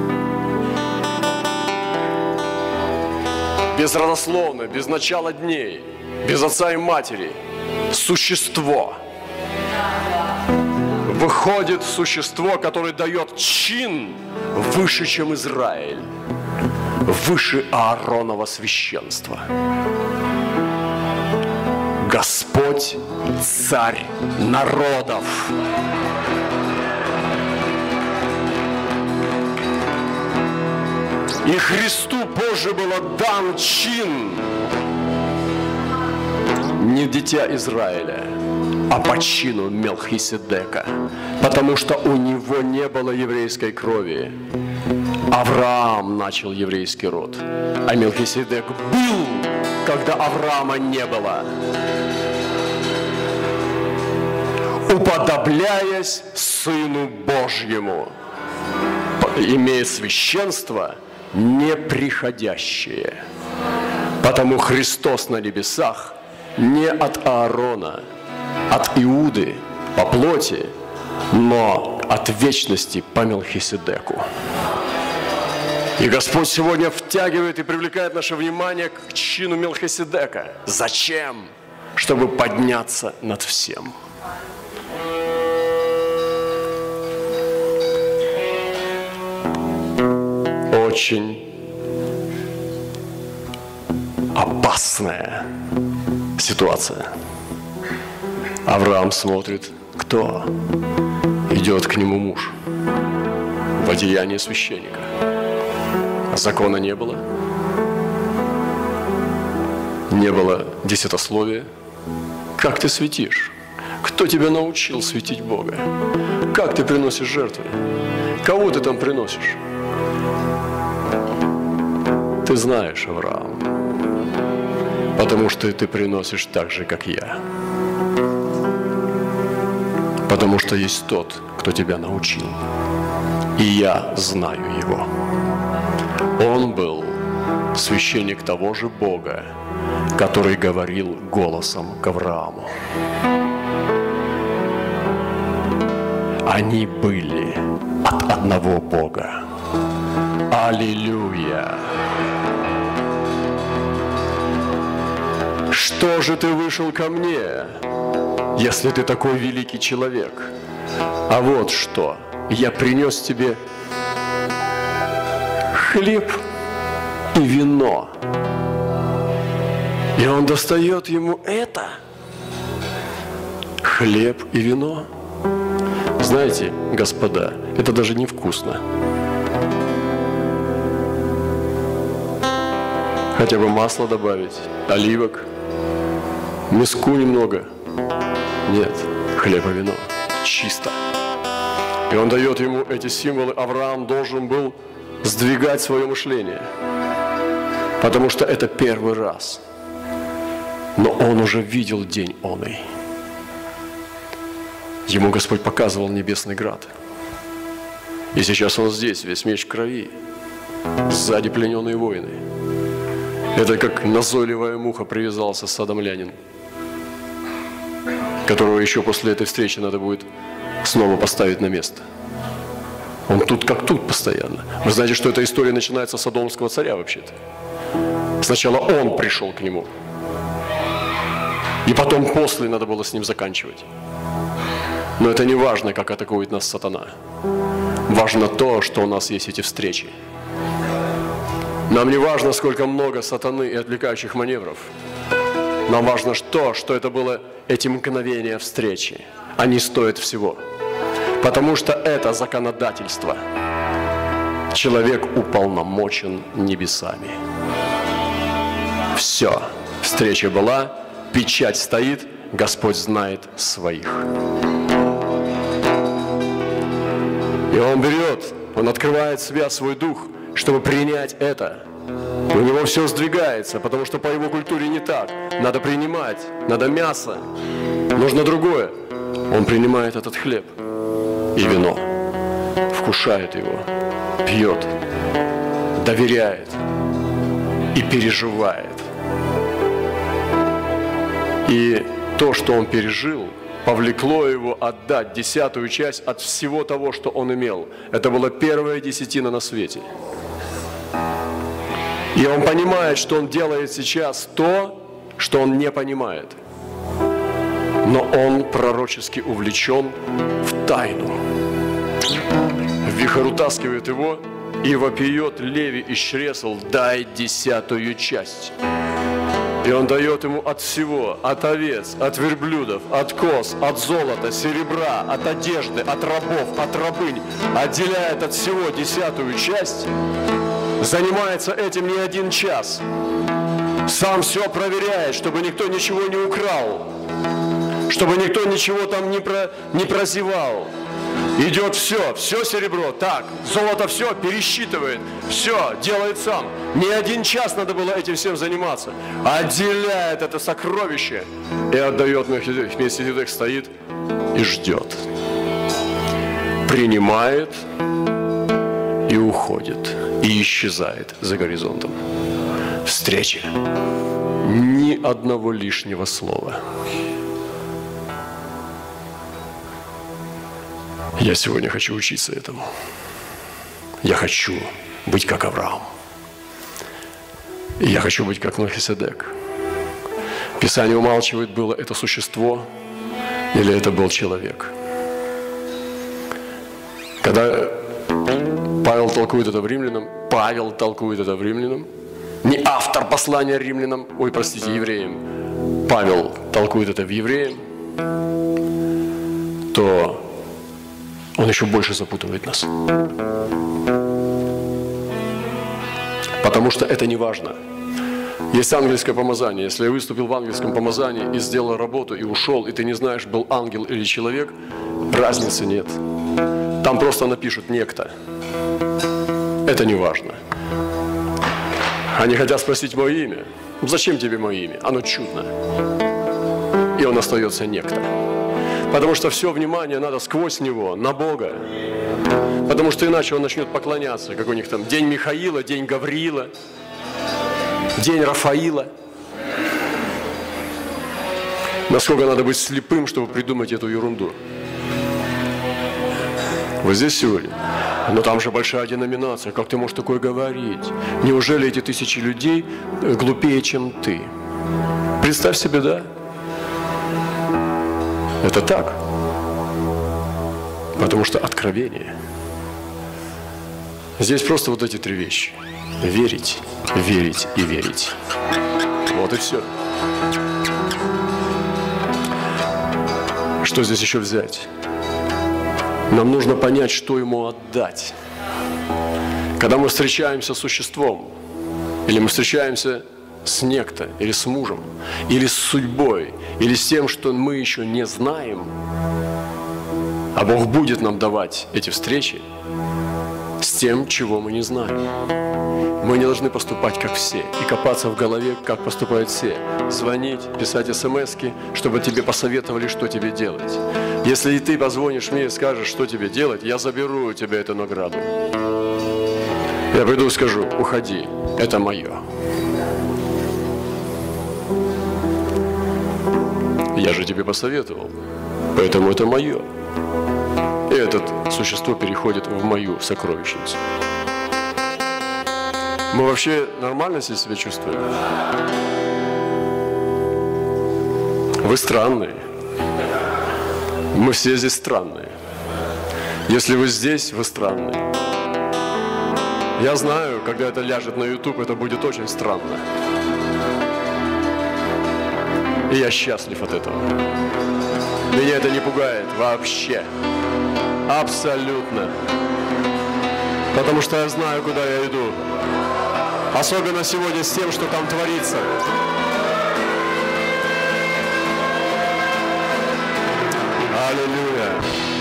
Безродословно, без начала дней, без отца и матери. Существо. Выходит существо, которое дает чин выше, чем Израиль, выше Ааронова священства. Господь, царь народов. И Христу позже было дан чин не дитя Израиля, а по чину Мелхиседека, потому что у него не было еврейской крови. Авраам начал еврейский род, а Мелхиседек был, когда Авраама не было, уподобляясь Сыну Божьему, имея священство неприходящее. Потому Христос на небесах не от Аарона, от Иуды по плоти, но от вечности по Мелхиседеку. И Господь сегодня втягивает и привлекает наше внимание к чину Мелхиседека. Зачем? Чтобы подняться над всем. Очень опасная ситуация. Авраам смотрит, кто? Идет к нему муж в одеянии священника. Закона не было. Не было десятословия. Как ты светишь? Кто тебя научил светить Бога? Как ты приносишь жертвы? Кого ты там приносишь? Ты знаешь, Авраам, потому что ты приносишь так же, как я. Потому что есть тот, кто тебя научил. И я знаю его. Он был священник того же Бога, который говорил голосом к Аврааму. Они были от одного Бога. Аллилуйя! Что же ты вышел ко мне? если ты такой великий человек. А вот что, я принес тебе хлеб и вино. И он достает ему это. Хлеб и вино. Знаете, господа, это даже невкусно. Хотя бы масло добавить, оливок, мяску немного. Нет, хлеб и вино. Чисто. И он дает ему эти символы. Авраам должен был сдвигать свое мышление, потому что это первый раз. Но он уже видел день оный. Ему Господь показывал небесный град. И сейчас он здесь, весь меч в крови, сзади плененные воины. Это как назойливая муха привязался содомлянин, которого еще после этой встречи надо будет снова поставить на место. Он тут как тут постоянно. Вы знаете, что эта история начинается с содомского царя вообще-то. Сначала он пришел к нему, и потом после надо было с ним заканчивать. Но это не важно, как атакует нас сатана. Важно то, что у нас есть эти встречи. Нам не важно, сколько много сатаны и отвлекающих маневров. Нам важно то, что это было эти мгновения встречи. Они стоят всего. Потому что это законодательство. Человек уполномочен небесами. Все. Встреча была, печать стоит, Господь знает своих. И он берет, он открывает в себя свой дух, чтобы принять это. У него все сдвигается, потому что по его культуре не так. Надо принимать, надо мясо, нужно другое. Он принимает этот хлеб и вино, вкушает его, пьет, доверяет и переживает. И то, что он пережил, повлекло его отдать 10-ю часть от всего того, что он имел. Это была первая десятина на свете. И он понимает, что он делает сейчас то, что он не понимает. Но он пророчески увлечен в тайну. Вихрь утаскивает его и вопиет Леви из чресл: дай 10-ю часть. И он дает ему от всего, от овец, от верблюдов, от коз, от золота, серебра, от одежды, от рабов, от рабынь. Отделяет от всего 10-ю часть, занимается этим не 1 час. Сам все проверяет, чтобы никто ничего не украл, чтобы никто ничего там не прозевал. Идет все серебро, так, золото все, пересчитывает, все, делает сам. Не 1 час надо было этим всем заниматься. Отделяет это сокровище и отдает Мелхиседек, стоит и ждет. Принимает и уходит, и исчезает за горизонтом. Встреча. Ни одного лишнего слова. Я сегодня хочу учиться этому. Я хочу быть как Авраам. И я хочу быть как Мелхиседек. Писание умалчивает, было это существо или это был человек. Когда Павел толкует это в Римлянам, не автор послания римлянам, евреям, Павел толкует это в Евреям, то он еще больше запутывает нас. Потому что это не важно. Есть ангельское помазание. Если я выступил в ангельском помазании и сделал работу, и ушел, и ты не знаешь, был ангел или человек, разницы нет. Там просто напишут «некто». Это не важно. Они хотят спросить мое имя. Зачем тебе мое имя? Оно чудно. И он остается некто. Потому что все внимание надо сквозь него, на Бога. Потому что иначе он начнет поклоняться. Как у них там день Михаила, день Гавриила, день Рафаила. Насколько надо быть слепым, чтобы придумать эту ерунду. Вы здесь сегодня? Но там же большая деноминация. Как ты можешь такое говорить? Неужели эти тысячи людей глупее, чем ты? Представь себе, да? Это так. Потому что откровение. Здесь просто вот эти три вещи. Верить, верить и верить. Вот и все. Что здесь еще взять? Нам нужно понять, что ему отдать. Когда мы встречаемся с существом, или мы встречаемся с некто, или с мужем, или с судьбой, или с тем, что мы еще не знаем, а Бог будет нам давать эти встречи с тем, чего мы не знаем. Мы не должны поступать, как все, и копаться в голове, как поступают все. Звонить, писать смс-ки, чтобы тебе посоветовали, что тебе делать. Если и ты позвонишь мне и скажешь, что тебе делать, я заберу у тебя эту награду. Я приду и скажу: уходи, это мое. Я же тебе посоветовал, поэтому это мое. И это существо переходит в мою сокровищницу. Мы вообще нормально здесь себя чувствуем? Вы странные. Мы все здесь странные. Если вы здесь, вы странные. Я знаю, когда это ляжет на YouTube, это будет очень странно. И я счастлив от этого. Меня это не пугает вообще. Абсолютно. Потому что я знаю, куда я иду. Особенно сегодня с тем, что там творится. Аллилуйя.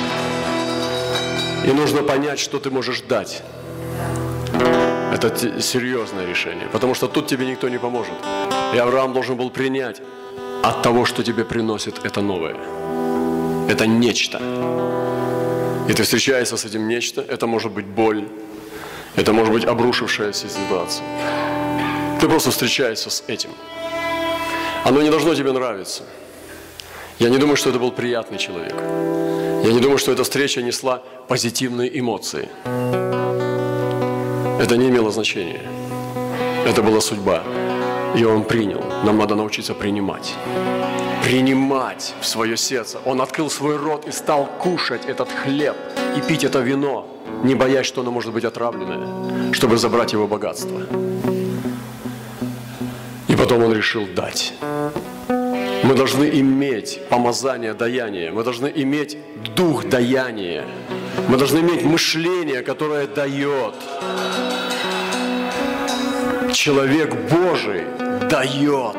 И нужно понять, что ты можешь дать. Это серьезное решение, потому что тут тебе никто не поможет. И Авраам должен был принять от того, что тебе приносит это новое. Это нечто. И ты встречаешься с этим нечто. Это может быть боль. Это может быть обрушившаяся ситуация. Ты просто встречаешься с этим. Оно не должно тебе нравиться. Я не думаю, что это был приятный человек. Я не думаю, что эта встреча несла позитивные эмоции. Это не имело значения. Это была судьба. И он принял. Нам надо научиться принимать. Принимать в свое сердце. Он открыл свой рот и стал кушать этот хлеб и пить это вино, не боясь, что оно может быть отравленное, чтобы забрать его богатство. И потом он решил дать. Мы должны иметь помазание даяния. Мы должны иметь дух даяния. Мы должны иметь мышление, которое дает. Человек Божий дает.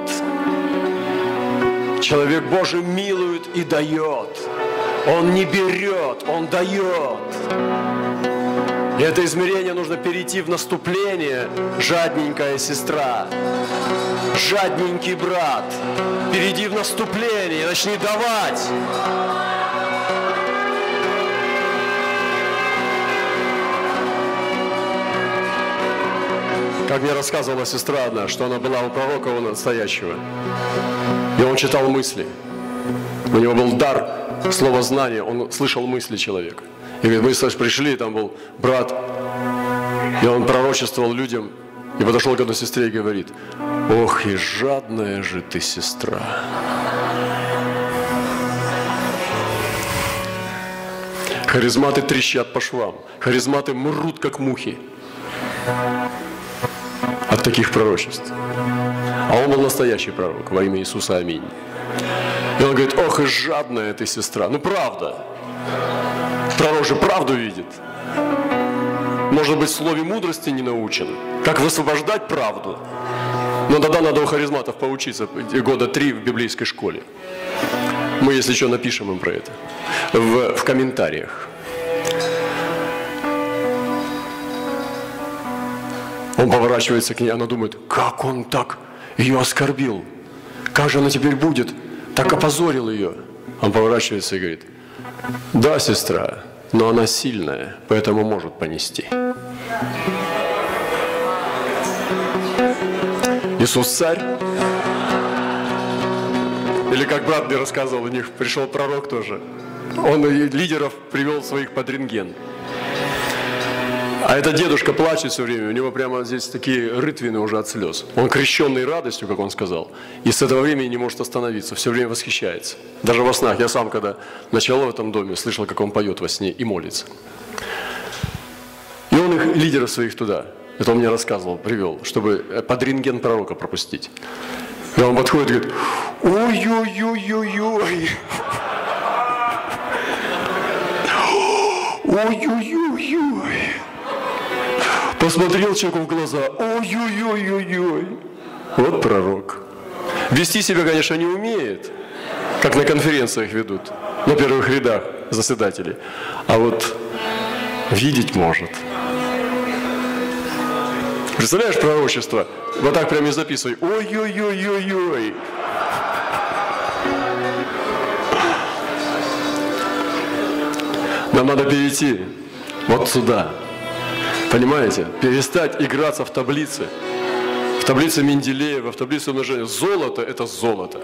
Человек Божий милует и дает. Он не берет, он дает. И это измерение нужно перейти в наступление. Жадненькая сестра, жадненький брат, перейди в наступление и начни давать. Как мне рассказывала сестра одна, что она была у пророка у настоящего. И он читал мысли. У него был дар словознания, он слышал мысли человека. И говорит, мы пришли, и там был брат, и он пророчествовал людям, и подошел к одной сестре и говорит: ох, и жадная же ты, сестра. Харизматы трещат по швам, харизматы мрут, как мухи от таких пророчеств. А он был настоящий пророк во имя Иисуса, аминь. И он говорит: ох, и жадная ты, сестра. Ну, правда. Пророк же правду видит. Может быть, в слове мудрости не научен. Как высвобождать правду. Но тогда надо у харизматов поучиться года 3 в библейской школе. Мы, если что, напишем им про это в комментариях. Он поворачивается к ней, она думает, как он так ее оскорбил. Как же она теперь будет? Так опозорил ее. Он поворачивается и говорит: да, сестра, но она сильная, поэтому может понести. Иисус царь. Или как брат мне рассказывал, у них пришел пророк тоже. Он лидеров привел своих под рентген. А этот дедушка плачет все время, у него прямо здесь такие рытвины уже от слез. Он крещенный радостью, как он сказал, и с этого времени не может остановиться, все время восхищается. Даже во снах. Я сам, когда начал в этом доме, слышал, как он поет во сне и молится. И он их, лидеров своих туда, это он мне рассказывал, привел, чтобы под рентген пророка пропустить. И он подходит и говорит: ой-ой-ой-ой-ой. Ой-ой-ой-ой. Посмотрел человеку в глаза. Ой-ой-ой-ой-ой. Вот пророк. Вести себя, конечно, не умеет, как на конференциях ведут, на первых рядах заседателей. А вот видеть может. Представляешь пророчество? Вот так прямо и записывай. Ой-ой-ой-ой-ой. Нам надо перейти вот сюда. Понимаете? Перестать играться в таблицы. В таблице Менделеева, в таблице умножения. Золото – это золото.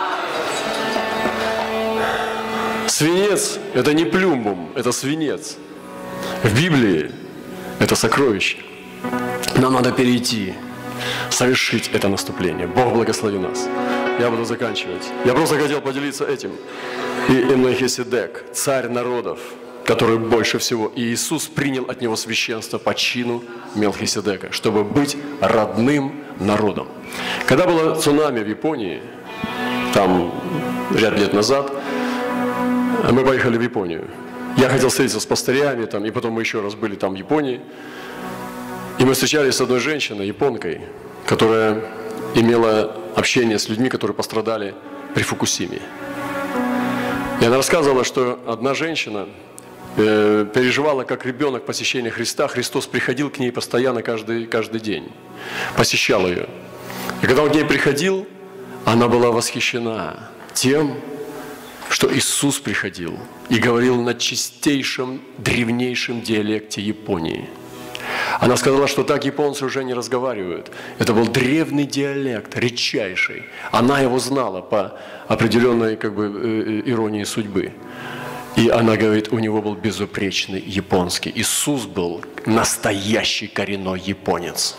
Свинец – это не плюмбум, это свинец. В Библии это сокровище. Нам надо перейти, совершить это наступление. Бог благослови нас. Я буду заканчивать. Я просто хотел поделиться этим. И Мелхиседек, царь народов, который больше всего, и Иисус принял от него священство по чину Мелхиседека, чтобы быть родным народом. Когда было цунами в Японии, там ряд лет назад, мы поехали в Японию. Я хотел встретиться с пастырями, там, и потом мы еще раз были там в Японии. И мы встречались с одной женщиной, японкой, которая имела общение с людьми, которые пострадали при Фукусиме. И она рассказывала, что одна женщина переживала как ребенок посещение Христа. Христос приходил к ней постоянно каждый день, посещал ее. И когда он к ней приходил, она была восхищена тем, что Иисус приходил и говорил на чистейшем, древнейшем диалекте Японии. Она сказала, что так японцы уже не разговаривают. Это был древний диалект, редчайший. Она его знала по определенной иронии судьбы. И она говорит, у него был безупречный японский. Иисус был настоящий коренной японец.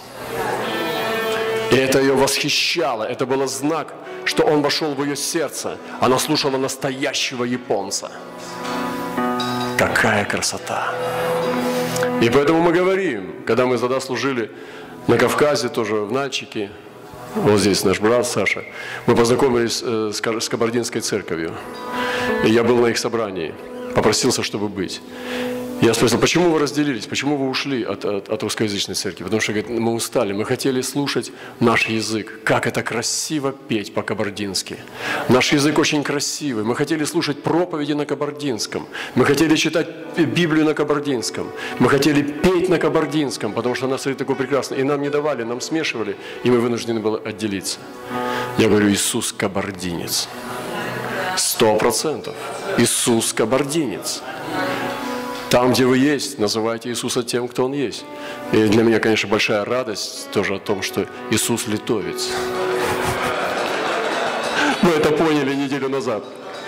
И это ее восхищало. Это был знак, что он вошел в ее сердце. Она слушала настоящего японца. Какая красота! И поэтому мы говорим, когда мы тогда служили на Кавказе, тоже в Нальчике, вот здесь наш брат Саша, мы познакомились с Кабардинской церковью. И я был на их собрании, попросился, чтобы быть. Я спросил, почему вы разделились, почему вы ушли от русскоязычной церкви? Потому что, говорит, мы устали, мы хотели слушать наш язык, как это красиво петь по-кабардински. Наш язык очень красивый, мы хотели слушать проповеди на кабардинском, мы хотели читать Библию на кабардинском, мы хотели петь на кабардинском, потому что наш язык такой прекрасный, и нам не давали, нам смешивали, и мы вынуждены были отделиться. Я говорю, Иисус кабардинец. 100%. Иисус кабардинец. Там, где вы есть, называйте Иисуса тем, кто Он есть. И для меня, конечно, большая радость тоже о том, что Иисус литовец. Мы это поняли неделю назад.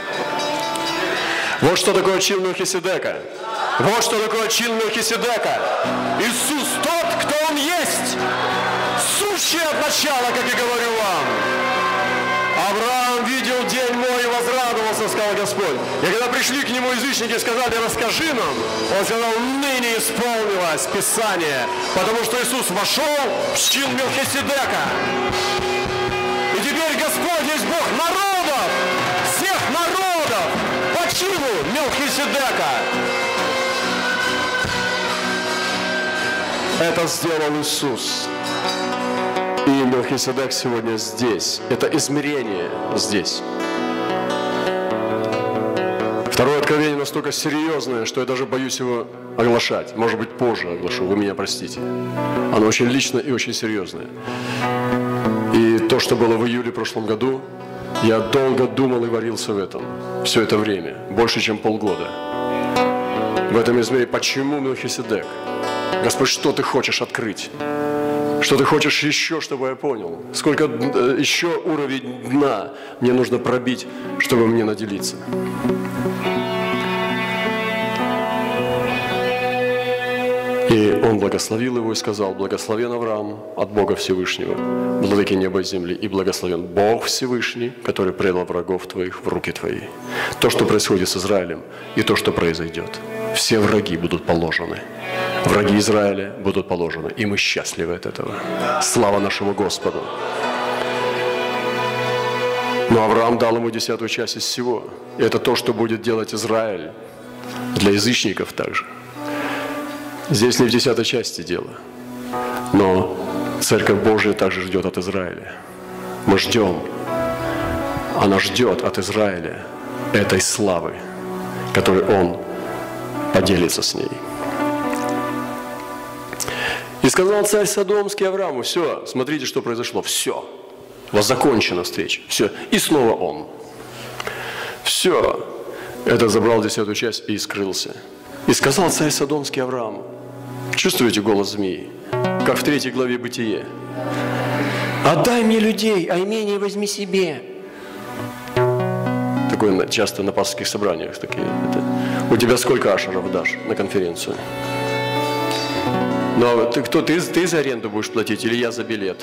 Вот что такое чин Мелхиседека. Вот что такое чин Мелхиседека. Иисус тот, кто Он есть. Сущий от начала, как и говорю вам. Авраам видел день мой и возрадовался, сказал Господь. И когда пришли к нему язычники и сказали, расскажи нам, он сказал, ныне исполнилось Писание, потому что Иисус вошел в чин Мелхиседека. И теперь Господь есть Бог народов, всех народов, по чину Мелхиседека. Это сделал Иисус. И Мелхиседек сегодня здесь. Это измерение здесь. Второе откровение настолько серьезное, что я даже боюсь его оглашать. Может быть, позже оглашу, вы меня простите. Оно очень личное и очень серьезное. И то, что было в июле в прошлом году, я долго думал и варился в этом. Все это время. Больше, чем полгода. В этом измерении. Почему Мелхиседек? Господь, что ты хочешь открыть? Что ты хочешь еще, чтобы я понял? Сколько еще уровень дна мне нужно пробить, чтобы мне наделиться? И он благословил его и сказал: благословен Авраам от Бога Всевышнего, владыки неба и земли, и благословен Бог Всевышний, который предал врагов твоих в руки твои. То, что происходит с Израилем, и то, что произойдет, все враги будут положены. Враги Израиля будут положены, и мы счастливы от этого. Слава нашему Господу! Но Авраам дал ему 10-ю часть из всего. И это то, что будет делать Израиль для язычников также. Здесь не в 10-й части дело. Но Церковь Божия также ждет от Израиля. Мы ждем. Она ждет от Израиля этой славы, которой он поделится с ней. И сказал царь Содомский Аврааму: все, смотрите, что произошло, все. У вас закончена встреча. Все. И снова он. Все. Это забрал 10-ю часть и скрылся. И сказал царь Содомский Аврааму. Чувствуете голос змеи? Как в 3 главе Бытие. Отдай мне людей, а имение возьми себе. Такое часто на пасторских собраниях такие. У тебя сколько ашеров дашь на конференцию? Но ты за аренду будешь платить или я за билет?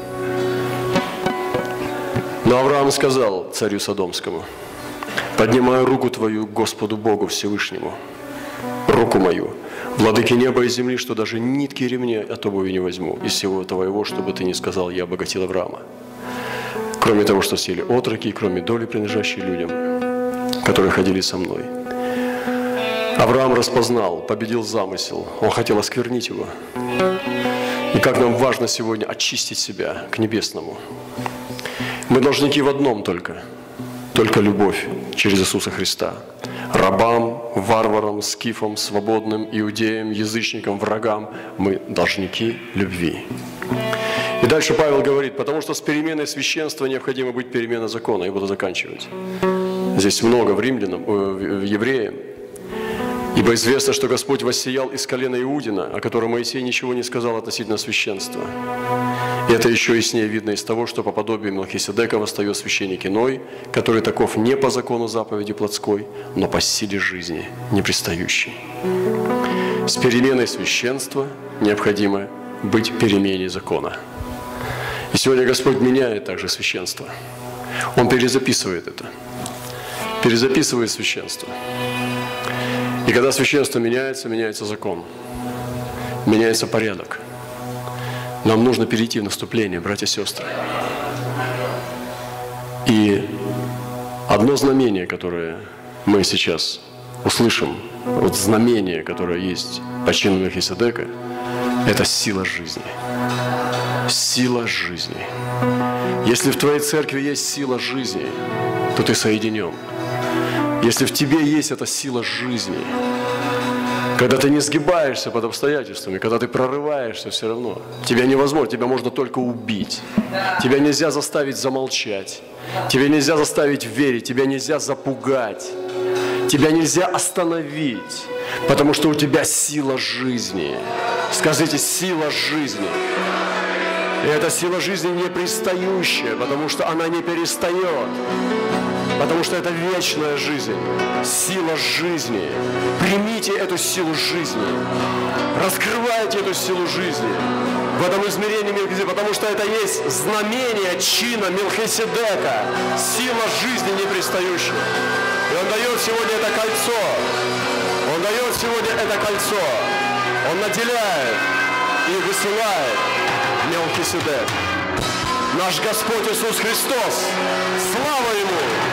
Но Авраам сказал царю Содомскому: поднимаю руку твою к Господу Богу Всевышнему, руку мою, владыке неба и земли, что даже нитки ремня от обуви не возьму из всего твоего, чтобы ты не сказал: я обогатил Авраама. Кроме того, что съели отроки, и кроме доли, принадлежащей людям, которые ходили со мной. Авраам распознал, победил замысел, он хотел осквернить его. И как нам важно сегодня очистить себя к небесному. Мы должники в одном только любовь через Иисуса Христа. Рабам, варварам, скифам, свободным, иудеям, язычникам, врагам мы должники любви. И дальше Павел говорит: потому что с переменой священства необходимо быть переменой закона. Я буду заканчивать. Здесь много в Евреям. Ибо известно, что Господь воссиял из колена Иудина, о котором Моисей ничего не сказал относительно священства. И это еще яснее видно из того, что по подобию Мелхиседека восстает священник иной, который таков не по закону заповеди плотской, но по силе жизни, не пристающий. С переменой священства необходимо быть перемене закона. И сегодня Господь меняет также священство. Он перезаписывает это. Перезаписывает священство. И когда священство меняется, меняется закон, меняется порядок. Нам нужно перейти в наступление, братья и сестры. И одно знамение, которое мы сейчас услышим, вот знамение, которое есть по чину Мелхиседека, это сила жизни. Сила жизни. Если в твоей церкви есть сила жизни, то ты соединен. Если в тебе есть эта сила жизни, когда ты не сгибаешься под обстоятельствами, когда ты прорываешься все равно, тебя невозможно, тебя можно только убить. Тебя нельзя заставить замолчать, тебя нельзя заставить верить, тебя нельзя запугать, тебя нельзя остановить, потому что у тебя сила жизни. Скажите: сила жизни. И эта сила жизни не пристающая, потому что она не перестает. Потому что это вечная жизнь, сила жизни. Примите эту силу жизни, раскрывайте эту силу жизни в этом измерении Мелхиседека, потому что это есть знамение чина Мелхиседека, сила жизни непристающая. И Он дает сегодня это кольцо, Он дает сегодня это кольцо, Он наделяет и высылает Мелхиседек. Наш Господь Иисус Христос, слава Ему!